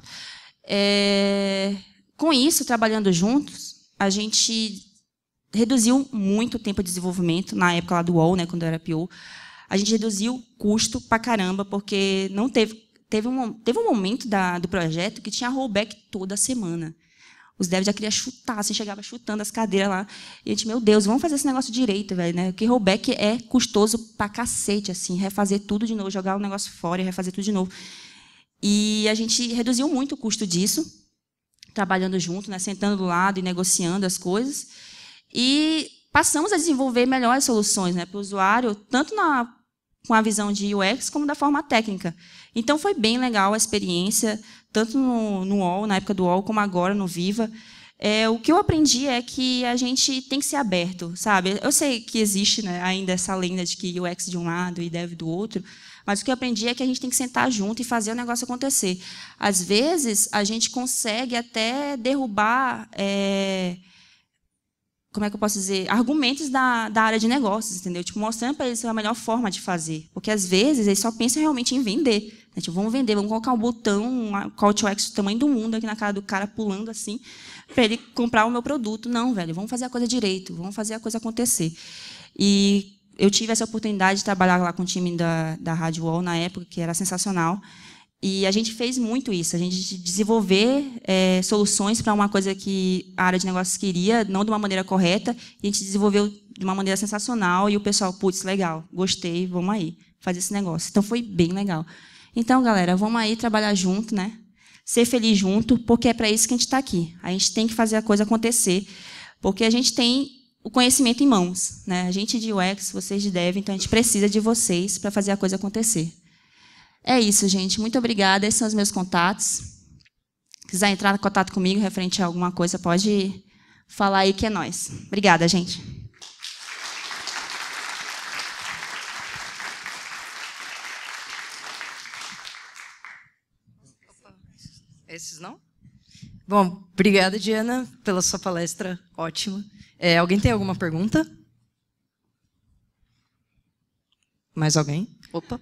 Com isso, trabalhando juntos, a gente reduziu muito o tempo de desenvolvimento, na época lá do UOL, né, quando eu era PO. A gente reduziu o custo pra caramba, porque não teve um momento do projeto que tinha rollback toda semana. Os devs já queriam chutar, assim, chegava chutando as cadeiras lá. E a gente, meu Deus, vamos fazer esse negócio direito, velho, né? Porque rollback é custoso pra cacete, assim, refazer tudo de novo, jogar o negócio fora e refazer tudo de novo. E a gente reduziu muito o custo disso, trabalhando junto, né, sentando do lado e negociando as coisas. E passamos a desenvolver melhores soluções, né, para o usuário, tanto com a visão de UX, como da forma técnica. Então, foi bem legal a experiência, tanto no UOL, na época do UOL, como agora no Viva. O que eu aprendi é que a gente tem que ser aberto, sabe? Eu sei que existe, né, ainda essa lenda de que UX de um lado e Dev do outro, Mas o que eu aprendi é que a gente tem que sentar junto e fazer o negócio acontecer. Às vezes, a gente consegue até derrubar, como é que eu posso dizer, argumentos da área de negócios, entendeu? Tipo, mostrando para eles a melhor forma de fazer. Porque, às vezes, eles só pensam realmente em vender. Né? Tipo, vamos vender, vamos colocar um botão, um call to action do tamanho do mundo aqui na cara do cara, pulando assim, para ele comprar o meu produto. Não, velho, vamos fazer a coisa direito, vamos fazer a coisa acontecer. E eu tive essa oportunidade de trabalhar lá com o time da Rádio UOL na época, que era sensacional. E a gente fez muito isso, a gente desenvolver soluções para uma coisa que a área de negócios queria, não de uma maneira correta, e a gente desenvolveu de uma maneira sensacional, e o pessoal, putz, legal, gostei, vamos aí, fazer esse negócio. Então, foi bem legal. Então, galera, vamos aí trabalhar junto, né? Ser feliz junto, porque é para isso que a gente está aqui. A gente tem que fazer a coisa acontecer, porque a gente tem o conhecimento em mãos, né? A gente de UX, vocês de Dev, então a gente precisa de vocês para fazer a coisa acontecer. É isso, gente. Muito obrigada. Esses são os meus contatos. Se quiser entrar em contato comigo referente a alguma coisa, pode falar aí que é nós. Obrigada, gente. Esses não? Bom, obrigada, Diana, pela sua palestra ótima. Alguém tem alguma pergunta? Mais alguém? Opa.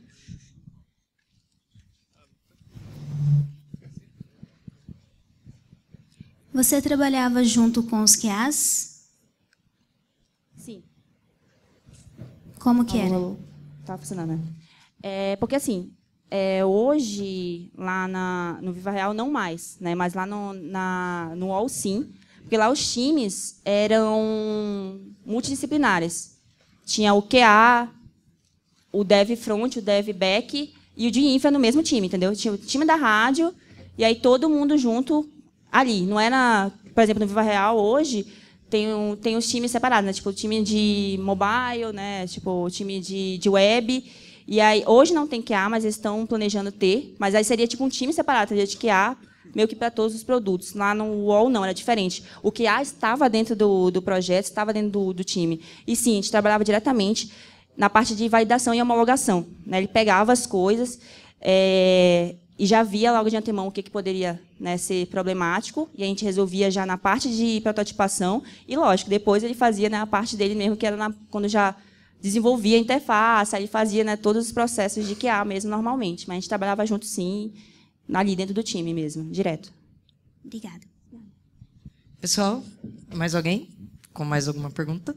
Você trabalhava junto com os QAs? Sim. Como que era? Tá funcionando, né? Porque, assim, hoje, lá no Viva Real, não mais, né? Mas lá no UOL, sim. Porque lá os times eram multidisciplinares. Tinha o QA, o Dev Front, o Dev Back e o de Infra no mesmo time, entendeu? Tinha o time da rádio e aí todo mundo junto ali. Não era, por exemplo, no Viva Real, hoje, tem os times separados, né? Tipo, o time de mobile, né? Tipo, o time de web. E aí, hoje não tem QA, mas eles estão planejando ter. Mas aí seria tipo um time separado, seria de QA, meio que para todos os produtos. Lá no UOL, não, era diferente. O QA estava dentro do projeto, estava dentro do time. E, sim, a gente trabalhava diretamente na parte de validação e homologação. Né? Ele pegava as coisas e já via logo de antemão o que poderia, né, ser problemático, e a gente resolvia já na parte de prototipação, e, lógico, depois ele fazia, né, a parte dele mesmo, que era quando já desenvolvia a interface, ele fazia, né, todos os processos de QA mesmo normalmente, mas a gente trabalhava junto, sim, ali dentro do time mesmo, direto. Obrigada. Pessoal, mais alguém com mais alguma pergunta?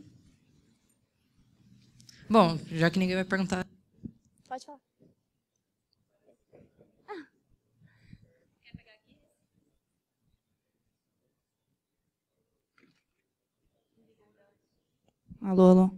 Bom, já que ninguém vai perguntar... Pode falar. Alô, alô.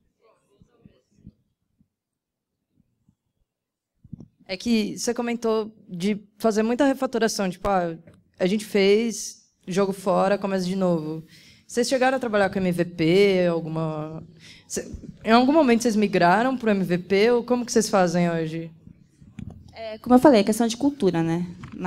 É que você comentou de fazer muita refatoração, tipo, a gente fez, jogo fora, começa de novo. Vocês chegaram a trabalhar com MVP, em algum momento vocês migraram para o MVP, ou como que vocês fazem hoje? Como eu falei, é questão de cultura, né?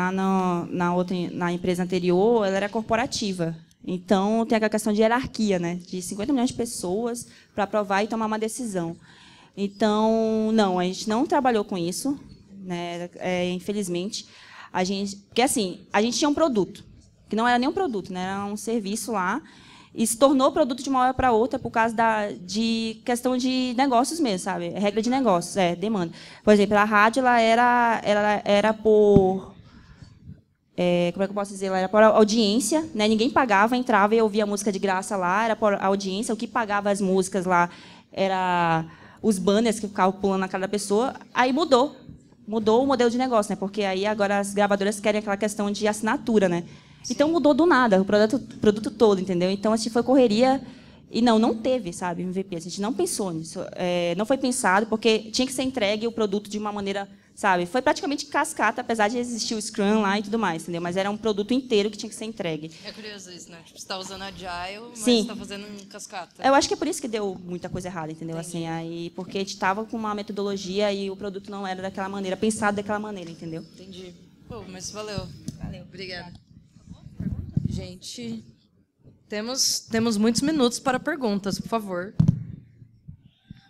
Na empresa anterior, ela era corporativa. Então, tem aquela questão de hierarquia, né? De 50 milhões de pessoas para aprovar e tomar uma decisão. Então, não, a gente não trabalhou com isso, né? Infelizmente. Porque, assim, a gente tinha um produto, que não era nem um produto, né? Era um serviço lá, e se tornou produto de uma hora para outra por causa de questão de negócios mesmo, sabe? Regra de negócios, demanda. Por exemplo, a rádio ela era por... como é que eu posso dizer? Ela era por audiência, né? Ninguém pagava, entrava e ouvia música de graça lá, era por audiência. O que pagava as músicas lá era os banners que ficavam pulando na cara da pessoa. Aí mudou o modelo de negócio, né? Porque aí agora as gravadoras querem aquela questão de assinatura, né? Então mudou do nada o produto todo, entendeu? Então a gente foi correria e não teve, sabe, MVP. A gente não pensou nisso, não foi pensado porque tinha que ser entregue o produto de uma maneira, sabe? Foi praticamente cascata, apesar de existir o Scrum lá e tudo mais, entendeu? Mas era um produto inteiro que tinha que ser entregue. É curioso isso, né? Tipo, você está usando Agile, mas Sim. está fazendo um cascata. Eu acho que é por isso que deu muita coisa errada, entendeu? Assim, aí, porque a gente estava com uma metodologia e o produto não era daquela maneira, pensado daquela maneira, entendeu? Entendi. Pô, mas valeu. Valeu. Obrigada. Gente, temos muitos minutos para perguntas, por favor.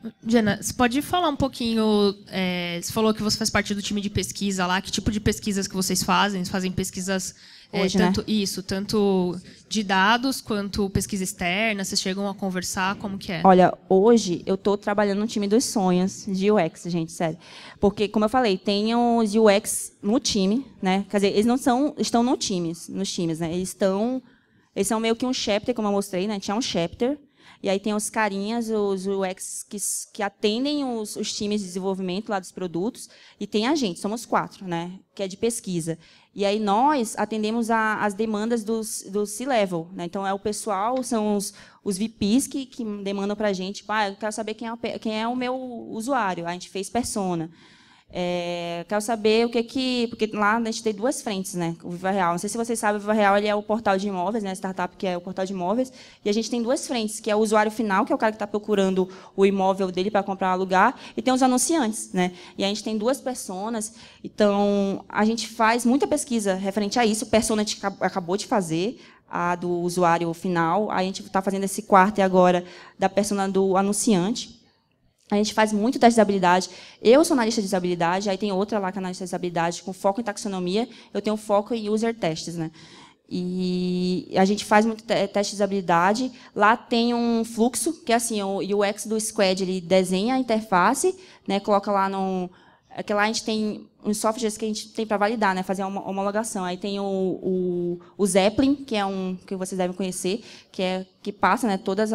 Diana, você pode falar um pouquinho, você falou que você faz parte do time de pesquisa lá, que tipo de pesquisas que vocês fazem? Vocês fazem pesquisas, Hoje, tanto, né? tanto de dados quanto pesquisa externa, vocês chegam a conversar, como que é? Olha, hoje eu estou trabalhando no time dos sonhos de UX, gente, sério. Porque, como eu falei, tem os UX no time, né? Quer dizer, eles não estão nos times, né? Eles são meio que um chapter, como eu mostrei, né? Tinha um chapter. E aí tem os carinhas, os UX, que atendem os times de desenvolvimento lá dos produtos, e tem a gente, somos 4, né, que é de pesquisa. E aí nós atendemos as demandas do C-Level. Né? Então, o pessoal, são os VPs que demandam para a gente, tipo, eu quero saber quem é o meu usuário. A gente fez persona. Quero saber porque lá a gente tem 2 frentes, né? O Viva Real. Não sei se vocês sabem, o Viva Real ele é o portal de imóveis, né? Startup que é o portal de imóveis. E a gente tem 2 frentes, que é o usuário final, que é o cara que está procurando o imóvel dele para comprar ou alugar, e tem os anunciantes, né? E a gente tem 2 personas. Então, a gente faz muita pesquisa referente a isso. Persona a gente acabou de fazer, a do usuário final. A gente está fazendo esse quarto agora da persona do anunciante. A gente faz muito teste de usabilidade. Eu sou analista de usabilidade, aí tem outra lá que é analista de usabilidade com foco em taxonomia. Eu tenho foco em user testes, né? E a gente faz muito teste de usabilidade. Lá tem um fluxo, que é assim, o UX do Squad, ele desenha a interface, né? Coloca lá que lá a gente tem uns softwares que a gente tem para validar, né? Fazer uma homologação. Aí tem o Zeppelin, que é que vocês devem conhecer, que passa, né, todas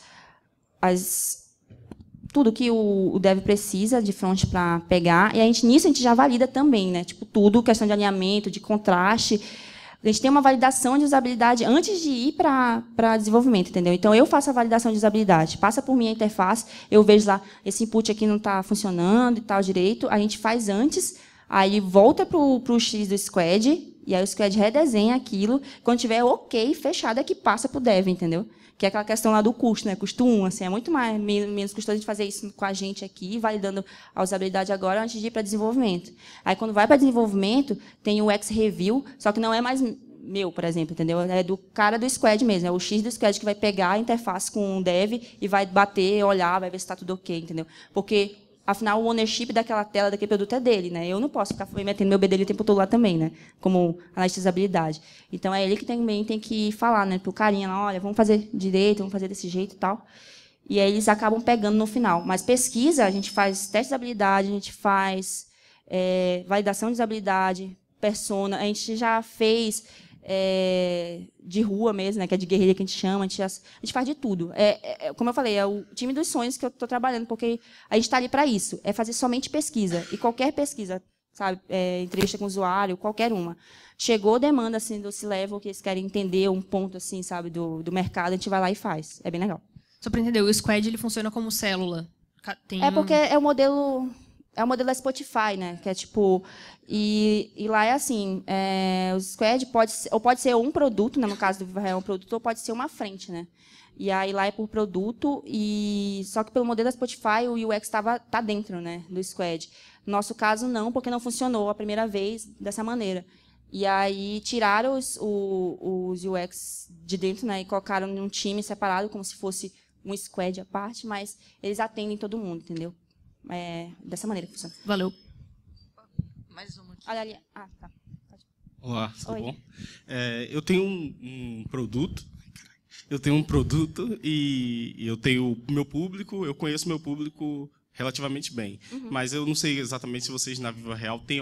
tudo que o dev precisa de front para pegar, e nisso a gente já valida também, né? Tipo, tudo, questão de alinhamento, de contraste. A gente tem uma validação de usabilidade antes de ir para desenvolvimento, entendeu? Então, eu faço a validação de usabilidade, passa por minha interface, eu vejo lá, esse input aqui não está funcionando e tal direito, a gente faz antes, aí volta para o X do Squad, e aí o Squad redesenha aquilo, quando tiver ok, fechado, é que passa para o dev, entendeu? Que é aquela questão lá do custo, né? Custo 1, assim, é muito menos custoso a gente fazer isso com a gente aqui, validando a usabilidade agora, antes de ir para desenvolvimento. Aí, quando vai para desenvolvimento, tem o X-Review, só que não é mais meu, por exemplo, entendeu? É do cara do Squad mesmo, é o X do Squad que vai pegar a interface com o dev e vai bater, olhar, vai ver se está tudo ok, entendeu? Porque, afinal, o ownership daquela tela, daquele produto é dele, né? Eu não posso ficar metendo meu bedelho o tempo todo lá também, né? Como analista de usabilidade. Então, é ele que também tem que falar, né? Pro carinha lá, olha, vamos fazer direito, vamos fazer desse jeito e tal. E aí eles acabam pegando no final. Mas pesquisa, a gente faz teste de usabilidade, a gente faz validação de usabilidade, persona, a gente já fez de rua mesmo, né, que é de guerrilha que a gente chama, a gente faz de tudo. Como eu falei, é o time dos sonhos que eu estou trabalhando, porque a gente está ali para isso, é fazer somente pesquisa. E qualquer pesquisa, sabe, entrevista com o usuário, qualquer uma. Chegou demanda assim, do C-Level, que eles querem entender um ponto assim, sabe, do mercado, a gente vai lá e faz. É bem legal. Só para entender, o Squad ele funciona como célula? Porque é o modelo da Spotify, né? Que é tipo... E lá é assim, o Squad pode ser um produto, né? No caso do Viva Real, um produto, ou pode ser uma frente, né? E aí lá é por produto, só que pelo modelo da Spotify, o UX tá dentro, né, do Squad. No nosso caso, não, porque não funcionou a primeira vez dessa maneira. E aí tiraram os UX de dentro, né, e colocaram num time separado, como se fosse um Squad à parte, mas eles atendem todo mundo, entendeu? Dessa maneira que funciona. Valeu. Mais uma aqui. Olha ali. Ah, tá. Olá, tudo Oi. bom? Eu tenho um produto. Eu tenho um produto e eu tenho o meu público, eu conheço meu público relativamente bem. Uhum. Mas eu não sei exatamente se vocês na Viva Real têm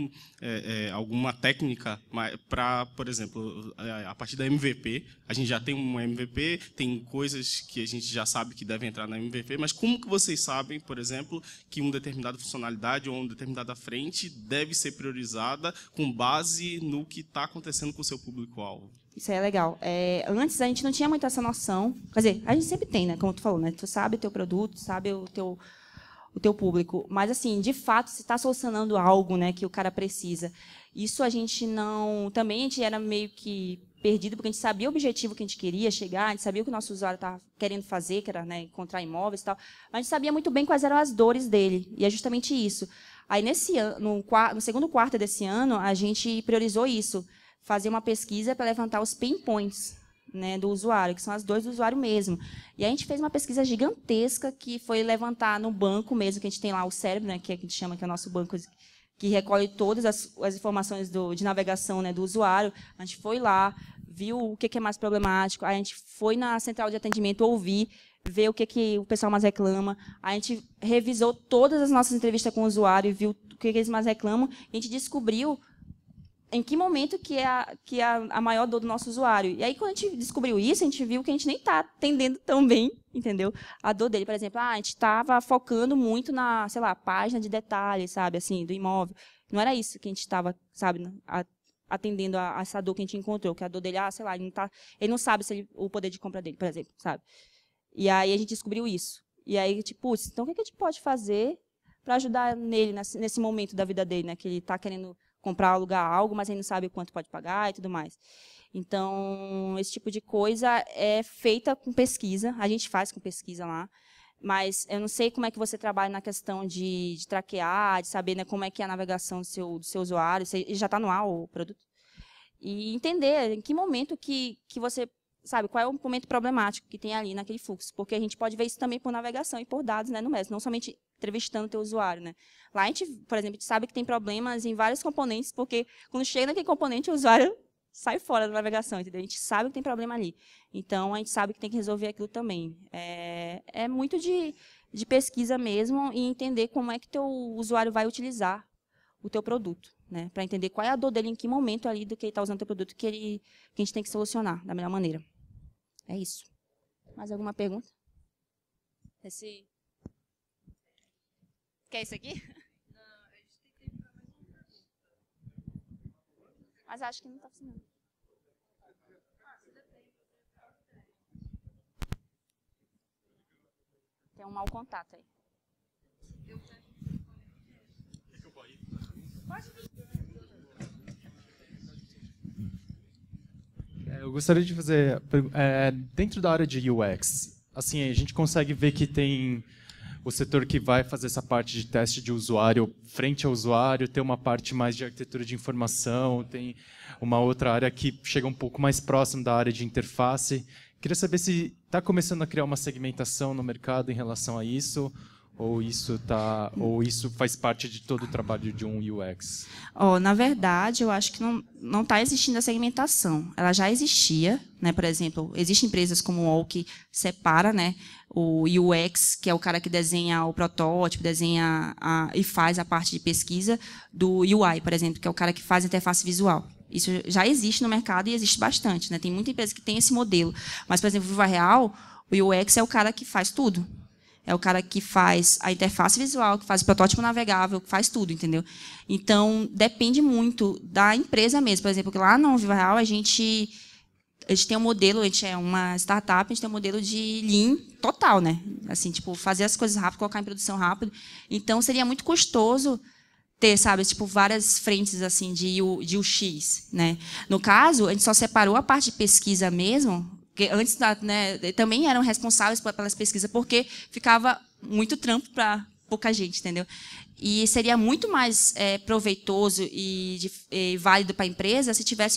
alguma técnica para, por exemplo, a partir da MVP, a gente já tem um MVP, tem coisas que a gente já sabe que devem entrar na MVP, mas como que vocês sabem, por exemplo, que uma determinada funcionalidade ou uma determinada frente deve ser priorizada com base no que está acontecendo com o seu público-alvo? Isso aí é legal. Antes a gente não tinha muito essa noção. Quer dizer, a gente sempre tem, né? Como tu falou, né? Tu sabe o teu produto, sabe o teu público. Mas, assim, de fato, se está solucionando algo, né, que o cara precisa. Isso a gente não... Também a gente era meio que perdido, porque a gente sabia o objetivo que a gente queria chegar, a gente sabia o que o nosso usuário estava querendo fazer, que era, né, encontrar imóveis e tal. Mas a gente sabia muito bem quais eram as dores dele. E é justamente isso. Aí, nesse ano, no segundo quarto desse ano, a gente priorizou isso. Fazer uma pesquisa para levantar os pain points né, do usuário, que são as dores do usuário mesmo. E a gente fez uma pesquisa gigantesca que foi levantar no banco mesmo, que a gente tem lá o cérebro, né, que a gente chama que é o nosso banco, que recolhe todas as informações de navegação, né, do usuário. A gente foi lá, viu o que é mais problemático, a gente foi na central de atendimento ouvir, ver o que o pessoal mais reclama, a gente revisou todas as nossas entrevistas com o usuário e viu o que eles mais reclamam, e a gente descobriu em que momento que é a maior dor do nosso usuário. E aí, quando a gente descobriu isso, a gente viu que a gente nem está atendendo tão bem, entendeu? A dor dele, por exemplo, a gente estava focando muito na, sei lá, página de detalhes, sabe, assim, do imóvel. Não era isso que a gente estava, sabe, atendendo a essa dor que a gente encontrou, que a dor dele, sei lá, ele não sabe o poder de compra dele, por exemplo, sabe? E aí a gente descobriu isso. E aí, tipo, então o que a gente pode fazer para ajudar nele nesse momento da vida dele, né, que ele está querendo comprar, alugar algo, mas ele não sabe quanto pode pagar e tudo mais. Então, esse tipo de coisa é feita com pesquisa, a gente faz com pesquisa lá, mas eu não sei como é que você trabalha na questão de traquear, de saber, né, como é que é a navegação do seu usuário, se já está no ar o produto, e entender em que momento que você, sabe, qual é o momento problemático que tem ali naquele fluxo, porque a gente pode ver isso também por navegação e por dados, né, no MES, não somente entrevistando o teu usuário, né. Lá a gente, por exemplo, a gente sabe que tem problemas em vários componentes, porque quando chega naquele componente, o usuário sai fora da navegação, entendeu? A gente sabe que tem problema ali. Então, a gente sabe que tem que resolver aquilo também. É muito de pesquisa mesmo e entender como é que teu usuário vai utilizar o teu produto, né? Para entender qual é a dor dele, em que momento ali do que ele está usando o teu produto que a gente tem que solucionar da melhor maneira. É isso. Mais alguma pergunta? Quer isso aqui? Não, a gente tem tempo para mais uma pergunta. Mas acho que não está funcionando. Tem um mau contato aí. Eu gostaria de fazer, dentro da área de UX, assim, a gente consegue ver que tem o setor que vai fazer essa parte de teste de usuário frente ao usuário, tem uma parte mais de arquitetura de informação, tem uma outra área que chega um pouco mais próximo da área de interface. Queria saber se está começando a criar uma segmentação no mercado em relação a isso, ou isso faz parte de todo o trabalho de um UX? Na verdade, eu acho que não está existindo a segmentação. Ela já existia, né? Por exemplo, existem empresas como o UOL que separa, né, o UX, que é o cara que desenha o protótipo, desenha e faz a parte de pesquisa, do UI, por exemplo, que é o cara que faz a interface visual. Isso já existe no mercado e existe bastante, né? Tem muita empresa que tem esse modelo. Mas, por exemplo, o Viva Real, o UX é o cara que faz tudo. É o cara que faz a interface visual, que faz o protótipo navegável, que faz tudo, entendeu? Então, depende muito da empresa mesmo. Por exemplo, lá no Viva Real, a gente tem um modelo, a gente é uma startup, a gente tem um modelo de Lean total, né? Assim, tipo, fazer as coisas rápido, colocar em produção rápido. Então, seria muito custoso ter, sabe, tipo, várias frentes assim de UX, né? No caso, a gente só separou a parte de pesquisa mesmo, porque antes, né, também eram responsáveis pelas pesquisas, porque ficava muito trampo para pouca gente, entendeu? E seria muito mais proveitoso e válido para a empresa se tivesse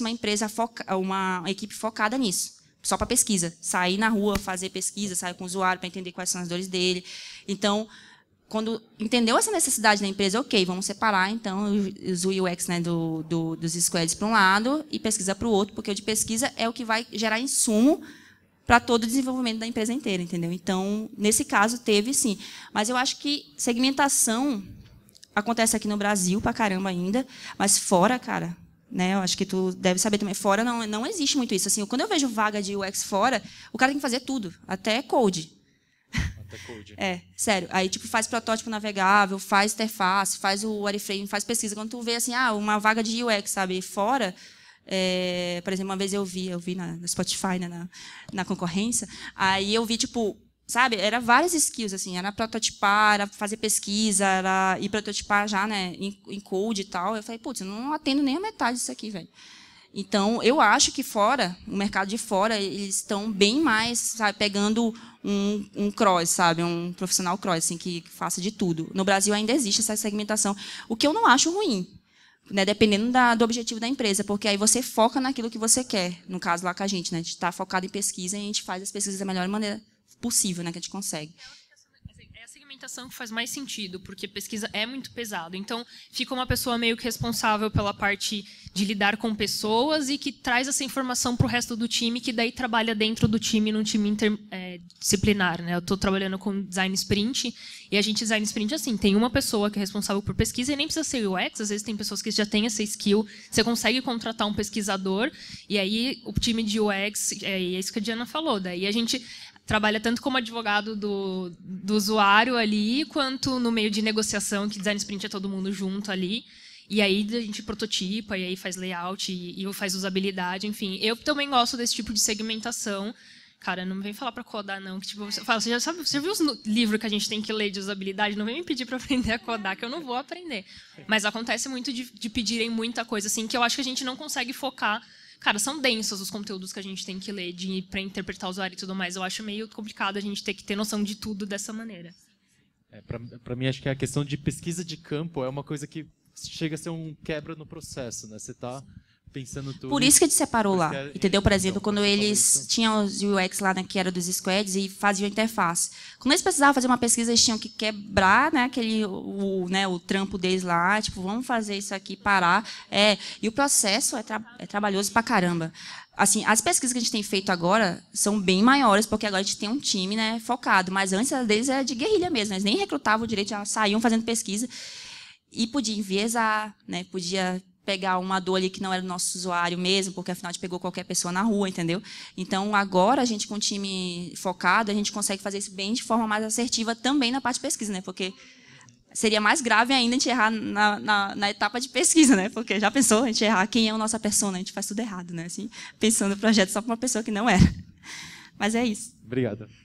uma equipe focada nisso, só para pesquisa, sair na rua, fazer pesquisa, sair com o usuário para entender quais são as dores dele. Então, quando entendeu essa necessidade da empresa, ok, vamos separar então os UX, né, dos squads para um lado e pesquisa para o outro, porque o de pesquisa é o que vai gerar insumo para todo o desenvolvimento da empresa inteira, entendeu? Então, nesse caso, teve sim. Mas eu acho que segmentação acontece aqui no Brasil pra caramba ainda, mas fora, cara, né? Eu acho que tu deve saber também, fora não existe muito isso. Assim, quando eu vejo vaga de UX fora, o cara tem que fazer tudo, até code. Sério. Aí, tipo, faz protótipo navegável, faz interface, faz o wireframe, faz pesquisa. Quando tu vê, assim, uma vaga de UX, sabe, fora, por exemplo, uma vez eu vi na Spotify, né, na concorrência, aí eu vi, tipo, sabe, era várias skills, assim, era prototipar, era fazer pesquisa, era ir prototipar já, né, em code e tal. Eu falei, putz, eu não atendo nem a metade disso aqui, velho. Então, eu acho que fora, no mercado de fora, eles estão bem mais, sabe, pegando um cross, sabe, um profissional cross, assim, que faça de tudo. No Brasil ainda existe essa segmentação, o que eu não acho ruim. né, dependendo do objetivo da empresa, porque aí você foca naquilo que você quer, no caso lá com a gente, né, a gente está focado em pesquisa e a gente faz as pesquisas da melhor maneira possível, né, que a gente consegue. É a segmentação que faz mais sentido, porque pesquisa é muito pesado. Então, fica uma pessoa meio que responsável pela parte de lidar com pessoas e que traz essa informação para o resto do time, que daí trabalha dentro do time, num time interdisciplinar, né? Eu estou trabalhando com design sprint, e a gente design sprint, assim, tem uma pessoa que é responsável por pesquisa, e nem precisa ser UX, às vezes tem pessoas que já têm essa skill, você consegue contratar um pesquisador, e aí o time de UX, é isso que a Diana falou, daí a gente trabalha tanto como advogado do usuário ali, quanto no meio de negociação, que design sprint é todo mundo junto ali. E aí a gente prototipa, e aí faz layout, e faz usabilidade, enfim. Eu também gosto desse tipo de segmentação. Cara, não me vem falar para codar, não. Que, tipo, você já viu os livros que a gente tem que ler de usabilidade? Não vem me pedir para aprender a codar, que eu não vou aprender. Mas acontece muito de pedirem muita coisa, assim, que eu acho que a gente não consegue focar. Cara, são densos os conteúdos que a gente tem que ler para interpretar o usuário e tudo mais. Eu acho meio complicado a gente ter que ter noção de tudo dessa maneira. Para mim, acho que a questão de pesquisa de campo é uma coisa que chega a ser um quebra no processo, né? Você está pensando tudo. Por isso que a gente separou lá, entendeu? Por exemplo, quando eles tinham os UX lá, né, que era dos squads, e faziam interface. Quando eles precisavam fazer uma pesquisa, eles tinham que quebrar, né, o trampo deles lá, tipo, vamos fazer isso aqui, parar. E o processo é trabalhoso pra caramba. Assim, as pesquisas que a gente tem feito agora são bem maiores, porque agora a gente tem um time, né, focado. Mas antes deles era de guerrilha mesmo, eles nem recrutavam direito, já saíam fazendo pesquisa. E podia enviesar, né, podia pegar uma dor ali que não era o nosso usuário mesmo, porque afinal a gente pegou qualquer pessoa na rua, entendeu? Então, agora, a gente com um time focado, a gente consegue fazer isso bem de forma mais assertiva também na parte de pesquisa, né? Porque seria mais grave ainda a gente errar na etapa de pesquisa, né? Porque já pensou a gente errar quem é a nossa persona? A gente faz tudo errado, né? Assim, pensando no projeto só para uma pessoa que não era. Mas é isso. Obrigado.